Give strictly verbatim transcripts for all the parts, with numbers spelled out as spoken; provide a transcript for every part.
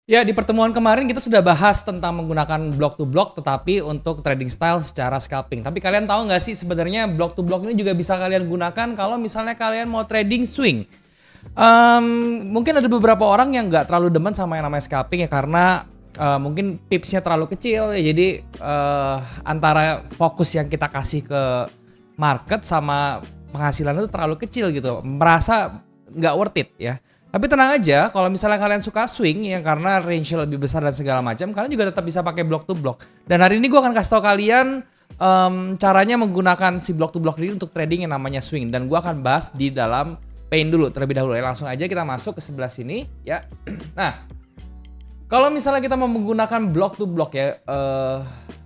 Ya, di pertemuan kemarin kita sudah bahas tentang menggunakan block to block tetapi untuk trading style secara scalping. Tapi kalian tahu nggak sih sebenarnya block to block ini juga bisa kalian gunakan kalau misalnya kalian mau trading swing. Um, mungkin ada beberapa orang yang nggak terlalu demen sama yang namanya scalping ya karena uh, mungkin pipsnya terlalu kecil ya. Jadi uh, antara fokus yang kita kasih ke market sama penghasilan itu terlalu kecil gitu. Merasa nggak worth it ya. Tapi tenang aja, kalau misalnya kalian suka swing ya karena range lebih besar dan segala macam, kalian juga tetap bisa pakai block to block. Dan hari ini gue akan kasih tau kalian um, caranya menggunakan si block to block ini untuk trading yang namanya swing. Dan gue akan bahas di dalam paint dulu terlebih dahulu ya. Langsung aja kita masuk ke sebelah sini ya. Nah, kalau misalnya kita mau menggunakan block to block ya, uh,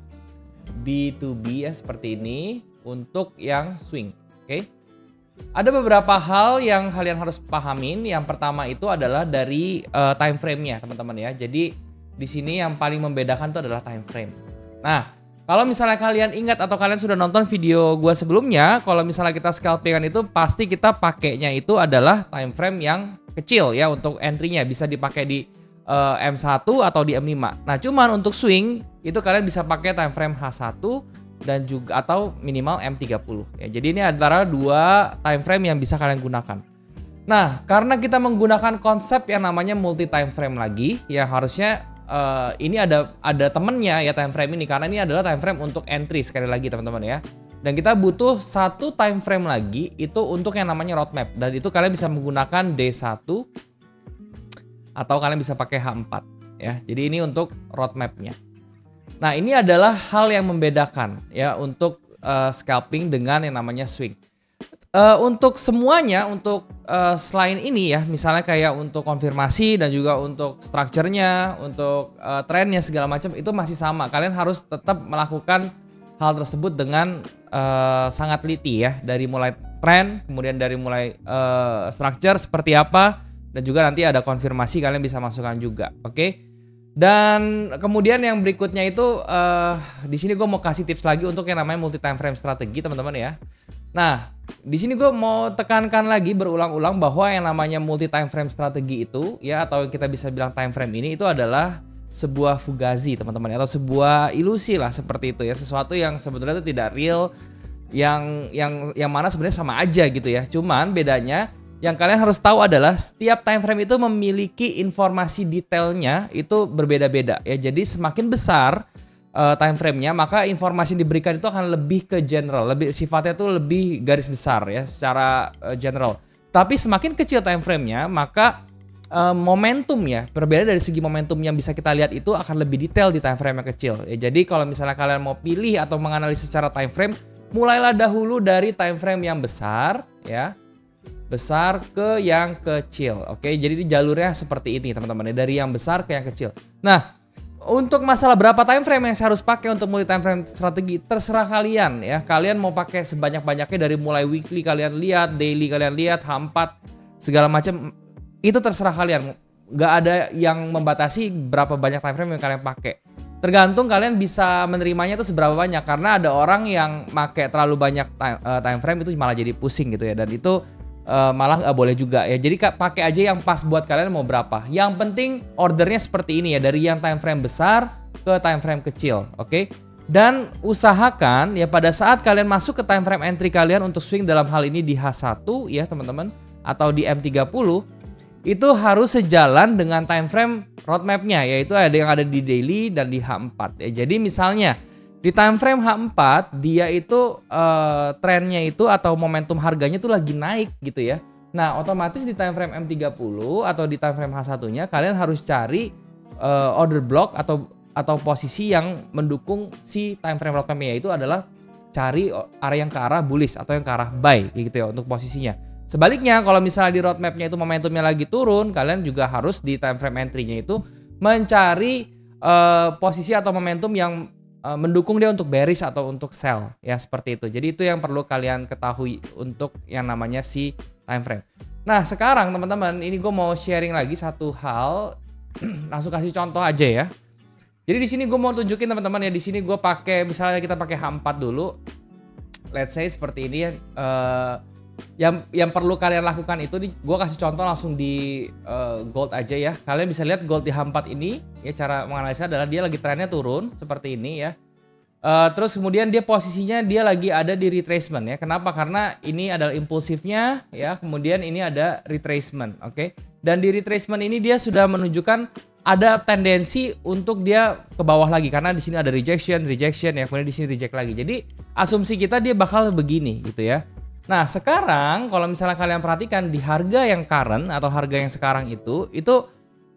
B to B ya seperti ini untuk yang swing, oke? Okay? Ada beberapa hal yang kalian harus pahamin. Yang pertama itu adalah dari uh, time frame-nya, teman-teman ya. Jadi di sini yang paling membedakan itu adalah time frame. Nah, kalau misalnya kalian ingat atau kalian sudah nonton video gua sebelumnya, kalau misalnya kita scalpingan itu pasti kita pakainya itu adalah time frame yang kecil ya untuk entry-nya. Bisa dipakai di uh, M satu atau di M lima. Nah, cuman untuk swing itu kalian bisa pakai time frame H satu dan juga atau minimal M tiga puluh ya. Jadi ini antara dua time frame yang bisa kalian gunakan. Nah, karena kita menggunakan konsep yang namanya multi time frame lagi, ya harusnya uh, ini ada ada temennya ya time frame ini karena ini adalah time frame untuk entry sekali lagi teman-teman ya. Dan kita butuh satu time frame lagi itu untuk yang namanya roadmap dan itu kalian bisa menggunakan D satu atau kalian bisa pakai H empat ya. Jadi ini untuk roadmapnya. Nah, ini adalah hal yang membedakan ya untuk uh, scalping dengan yang namanya swing. Uh, untuk semuanya, untuk uh, selain ini ya, misalnya kayak untuk konfirmasi dan juga untuk structure-nya, untuk uh, trennya segala macam itu masih sama. Kalian harus tetap melakukan hal tersebut dengan uh, sangat teliti ya, dari mulai tren, kemudian dari mulai uh, structure seperti apa, dan juga nanti ada konfirmasi kalian bisa masukkan juga, oke? Okay? Dan kemudian yang berikutnya itu uh, di sini gue mau kasih tips lagi untuk yang namanya multi time frame strategi teman-teman ya. Nah, di sini gue mau tekankan lagi berulang-ulang bahwa yang namanya multi time frame strategi itu ya atau kita bisa bilang time frame ini itu adalah sebuah fugazi teman-teman atau sebuah ilusi lah seperti itu ya, sesuatu yang sebenarnya itu tidak real, yang yang yang mana sebenarnya sama aja gitu ya. Cuman bedanya yang kalian harus tahu adalah setiap time frame itu memiliki informasi detailnya itu berbeda-beda ya. Jadi semakin besar uh, time frame-nya, maka informasi yang diberikan itu akan lebih ke general, lebih sifatnya itu lebih garis besar ya secara uh, general. Tapi semakin kecil time frame-nya, maka uh, momentumnya, berbeda dari segi momentum yang bisa kita lihat itu akan lebih detail di time frame yang kecil. Ya, jadi kalau misalnya kalian mau pilih atau menganalisis secara time frame, mulailah dahulu dari time frame yang besar ya. Besar ke yang kecil. Oke, jadi di jalurnya seperti ini teman-teman, dari yang besar ke yang kecil. Nah, untuk masalah berapa time frame yang saya harus pakai untuk multi time frame strategi, terserah kalian ya. Kalian mau pakai sebanyak-banyaknya dari mulai weekly kalian lihat, daily kalian lihat, H empat segala macam, itu terserah kalian. Nggak ada yang membatasi berapa banyak time frame yang kalian pakai. Tergantung kalian bisa menerimanya itu seberapa banyak, karena ada orang yang pakai terlalu banyak time, uh, time frame itu malah jadi pusing gitu ya, dan itu Uh, malah nggak boleh juga ya. Jadi pakai aja yang pas buat kalian mau berapa. Yang penting ordernya seperti ini ya, dari yang time frame besar ke time frame kecil, oke? Okay? Dan usahakan ya pada saat kalian masuk ke time frame entry kalian untuk swing, dalam hal ini di H satu ya teman-teman, atau di M tiga puluh, itu harus sejalan dengan time frame roadmapnya, yaitu ada yang ada di daily dan di H empat ya. Jadi misalnya di time frame H empat dia itu uh, trennya itu atau momentum harganya itu lagi naik gitu ya. Nah, otomatis di time frame M tiga puluh atau di time frame H satu-nya kalian harus cari uh, order block atau atau posisi yang mendukung si time frame roadmap-nya, itu adalah cari area yang ke arah bullish atau yang ke arah buy gitu ya untuk posisinya. Sebaliknya kalau misalnya di roadmap-nya itu momentumnya lagi turun, kalian juga harus di time frame entry-nya itu mencari uh, posisi atau momentum yang mendukung dia untuk bearish atau untuk sell ya, seperti itu. Jadi itu yang perlu kalian ketahui untuk yang namanya si time frame. Nah, sekarang teman-teman, ini gue mau sharing lagi satu hal. Langsung kasih contoh aja ya. Jadi di sini gue mau tunjukin teman-teman ya, di sini gue pakai misalnya kita pakai H empat dulu. Let's say seperti ini ya. Uh, Yang yang perlu kalian lakukan itu, gue kasih contoh langsung di uh, gold aja ya. Kalian bisa lihat gold di H empat ini ya, cara menganalisa adalah dia lagi trennya turun seperti ini ya. Uh, terus kemudian dia posisinya dia lagi ada di retracement ya. Kenapa? Karena ini adalah impulsifnya ya. Kemudian ini ada retracement, oke? Okay? Dan di retracement ini dia sudah menunjukkan ada tendensi untuk dia ke bawah lagi karena di sini ada rejection, rejection ya. Kemudian di sini reject lagi. Jadi asumsi kita dia bakal begini gitu ya. Nah sekarang kalau misalnya kalian perhatikan di harga yang current atau harga yang sekarang itu itu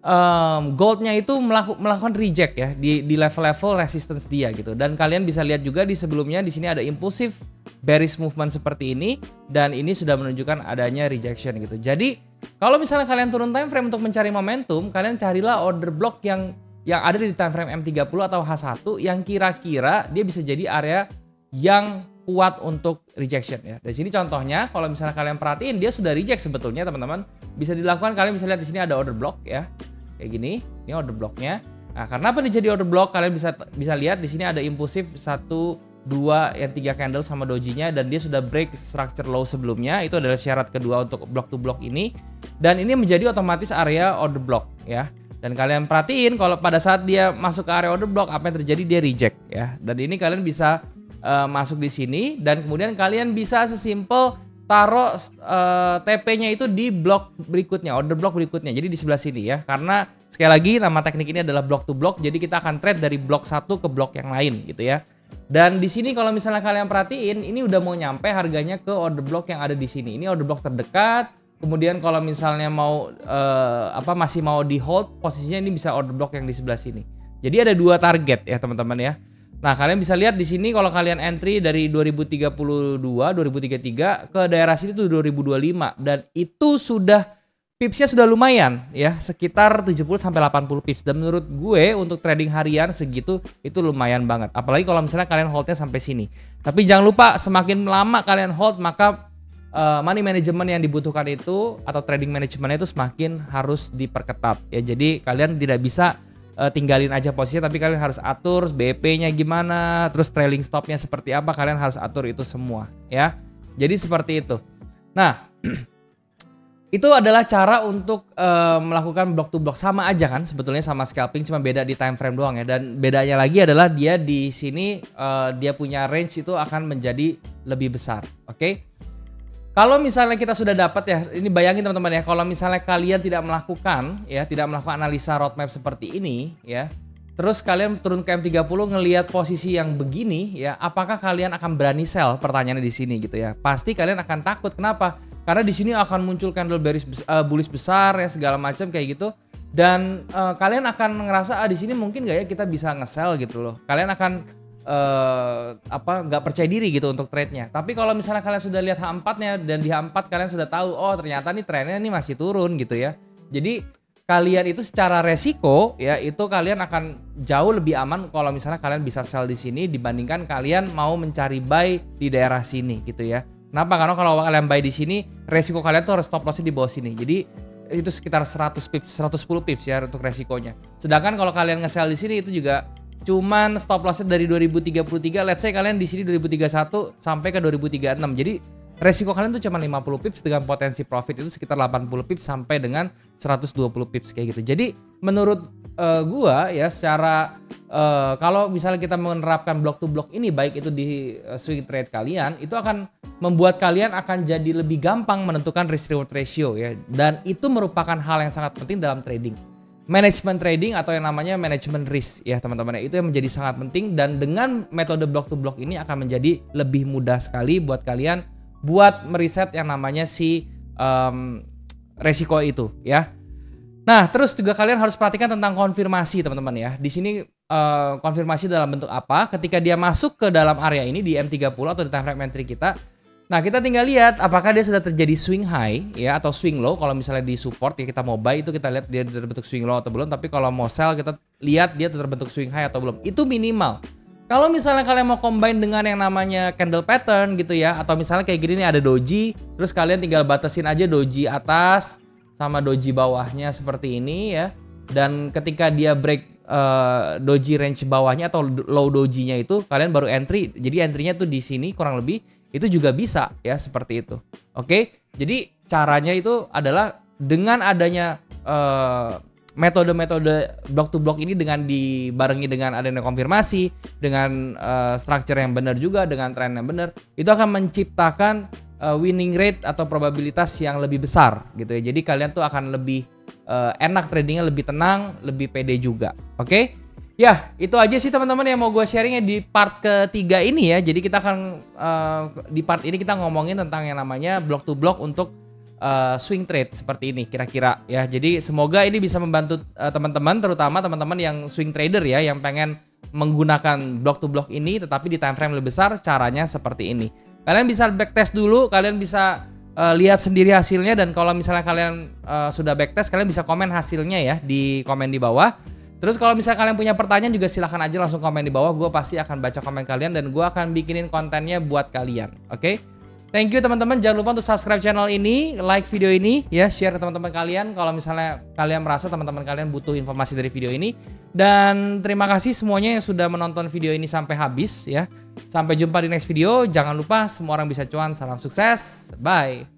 um, goldnya itu melaku, melakukan reject ya di di level-level resistance dia gitu. Dan kalian bisa lihat juga di sebelumnya di sini ada impulsif bearish movement seperti ini dan ini sudah menunjukkan adanya rejection gitu. Jadi kalau misalnya kalian turun time frame untuk mencari momentum, kalian carilah order block yang yang ada di time frame M tiga puluh atau H satu yang kira-kira dia bisa jadi area yang kuat untuk rejection ya. Di sini contohnya kalau misalnya kalian perhatiin dia sudah reject sebetulnya teman-teman. Bisa dilakukan, kalian bisa lihat di sini ada order block ya. Kayak gini, ini order blocknya. Nah, karena apa dia jadi order block? Kalian bisa bisa lihat di sini ada impulsif satu, dua, yang tiga candle sama dojinya dan dia sudah break structure low sebelumnya. Itu adalah syarat kedua untuk block to block ini. Dan ini menjadi otomatis area order block ya. Dan kalian perhatiin kalau pada saat dia masuk ke area order block apa yang terjadi, dia reject ya. Dan ini kalian bisa Uh, masuk di sini dan kemudian kalian bisa sesimpel taruh uh, T P-nya itu di blok berikutnya, order block berikutnya. Jadi di sebelah sini ya. Karena sekali lagi nama teknik ini adalah block to block. Jadi kita akan trade dari blok satu ke blok yang lain gitu ya. Dan di sini kalau misalnya kalian perhatiin ini udah mau nyampe harganya ke order block yang ada di sini. Ini order block terdekat. Kemudian kalau misalnya mau uh, apa masih mau di hold, posisinya ini bisa order block yang di sebelah sini. Jadi ada dua target ya teman-teman ya. Nah, kalian bisa lihat di sini kalau kalian entry dari dua ribu tiga puluh dua, dua ribu tiga puluh tiga ke daerah sini tuh dua ribu dua puluh lima dan itu sudah pipsnya sudah lumayan ya, sekitar tujuh puluh sampai delapan puluh pips. Dan menurut gue untuk trading harian segitu itu lumayan banget. Apalagi kalau misalnya kalian holdnya sampai sini. Tapi jangan lupa semakin lama kalian hold maka uh, money management yang dibutuhkan itu atau trading managementnya itu semakin harus diperketat ya. Jadi kalian tidak bisa Uh, tinggalin aja posisinya, tapi kalian harus atur B P-nya gimana, terus trailing stop-nya seperti apa, kalian harus atur itu semua ya. Jadi seperti itu. Nah, itu adalah cara untuk uh, melakukan block to block, sama aja kan sebetulnya sama scalping, cuma beda di time frame doang ya. Dan bedanya lagi adalah dia di sini uh, dia punya range itu akan menjadi lebih besar. Oke. Okay? Kalau misalnya kita sudah dapat ya, ini bayangin teman-teman ya, kalau misalnya kalian tidak melakukan ya, tidak melakukan analisa roadmap seperti ini ya, terus kalian turun ke M tiga puluh ngelihat posisi yang begini ya, apakah kalian akan berani sell? Pertanyaannya di sini gitu ya. Pasti kalian akan takut. Kenapa? Karena di sini akan muncul candle bearish uh, bullish besar ya, segala macam kayak gitu. Dan uh, kalian akan ngerasa ah di sini mungkin nggak ya kita bisa nge-sell gitu loh. Kalian akan Uh, apa nggak percaya diri gitu untuk trade-nya. Tapi kalau misalnya kalian sudah lihat H empat-nya dan di H empat kalian sudah tahu oh ternyata nih trennya nih masih turun gitu ya. Jadi kalian itu secara resiko ya itu kalian akan jauh lebih aman kalau misalnya kalian bisa sell di sini dibandingkan kalian mau mencari buy di daerah sini gitu ya. Kenapa? Karena kalau kalian buy di sini resiko kalian tuh harus stop loss-nya di bawah sini. Jadi itu sekitar seratus pips, seratus sepuluh pips ya untuk resikonya. Sedangkan kalau kalian nge-sell di sini itu juga cuman stop loss dari dua ribu tiga puluh tiga, let's say kalian di sini dua ribu tiga puluh satu sampai ke dua ribu tiga puluh enam. Jadi resiko kalian tuh cuma lima puluh pips dengan potensi profit itu sekitar delapan puluh pips sampai dengan seratus dua puluh pips kayak gitu. Jadi menurut uh, gua ya secara uh, kalau misalnya kita menerapkan block to block ini baik itu di uh, swing trade kalian, itu akan membuat kalian akan jadi lebih gampang menentukan risk reward ratio ya. Dan itu merupakan hal yang sangat penting dalam trading. Manajemen trading atau yang namanya manajemen risk ya teman-teman ya, itu yang menjadi sangat penting dan dengan metode block to block ini akan menjadi lebih mudah sekali buat kalian buat meriset yang namanya si um, resiko itu ya. Nah terus juga kalian harus perhatikan tentang konfirmasi teman-teman ya. Di sini uh, konfirmasi dalam bentuk apa? Ketika dia masuk ke dalam area ini di M tiga puluh atau di time frame entry kita. Nah kita tinggal lihat apakah dia sudah terjadi swing high ya atau swing low. Kalau misalnya di support ya kita mau buy itu kita lihat dia terbentuk swing low atau belum. Tapi kalau mau sell kita lihat dia terbentuk swing high atau belum. Itu minimal. Kalau misalnya kalian mau combine dengan yang namanya candle pattern gitu ya, atau misalnya kayak gini nih ada doji, terus kalian tinggal batasin aja doji atas sama doji bawahnya seperti ini ya. Dan ketika dia break uh, doji range bawahnya atau low dojinya itu kalian baru entry. Jadi entry-nya tuh di sini kurang lebih itu juga bisa ya seperti itu. Oke, jadi caranya itu adalah dengan adanya uh, metode-metode block to block ini dengan dibarengi dengan adanya konfirmasi, dengan uh, structure yang benar juga, dengan tren yang benar, itu akan menciptakan uh, winning rate atau probabilitas yang lebih besar gitu ya. Jadi kalian tuh akan lebih uh, enak tradingnya, lebih tenang, lebih pede juga. Oke? Okay? Ya, itu aja sih teman-teman yang mau gue sharingnya di part ketiga ini ya. Jadi kita akan uh, di part ini kita ngomongin tentang yang namanya block to block untuk Uh, swing trade seperti ini kira-kira ya. Jadi semoga ini bisa membantu uh, teman-teman, terutama teman-teman yang swing trader ya, yang pengen menggunakan block to block ini tetapi di time frame lebih besar. Caranya seperti ini. Kalian bisa backtest dulu, kalian bisa uh, lihat sendiri hasilnya, dan kalau misalnya kalian uh, sudah backtest, kalian bisa komen hasilnya ya di komen di bawah. Terus kalau misalnya kalian punya pertanyaan juga silahkan aja langsung komen di bawah. Gue pasti akan baca komen kalian dan gue akan bikinin kontennya buat kalian. Oke? Okay? Thank you teman-teman, jangan lupa untuk subscribe channel ini, like video ini, ya, share ke teman-teman kalian kalau misalnya kalian merasa teman-teman kalian butuh informasi dari video ini. Dan terima kasih semuanya yang sudah menonton video ini sampai habis ya. Sampai jumpa di next video, jangan lupa semua orang bisa cuan, salam sukses, bye.